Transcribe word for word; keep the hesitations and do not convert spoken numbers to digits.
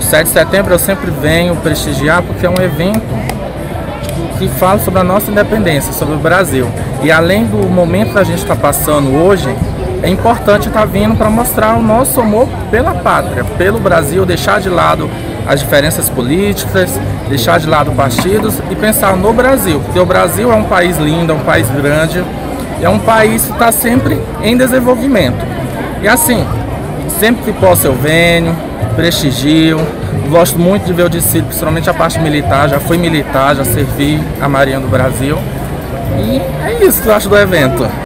sete de setembro eu sempre venho prestigiar porque é um evento que fala sobre a nossa independência, sobre o Brasil. E além do momento que a gente está passando hoje, é importante estar vindo para mostrar o nosso amor pela pátria, pelo Brasil, deixar de lado as diferenças políticas, deixar de lado partidos e pensar no Brasil, porque o Brasil é um país lindo, é um país grande, é um país que está sempre em desenvolvimento. E assim, sempre que posso eu venho, prestigio, gosto muito de ver o desfile, principalmente a parte militar, já fui militar, já servi a Marinha do Brasil. E é isso que eu acho do evento.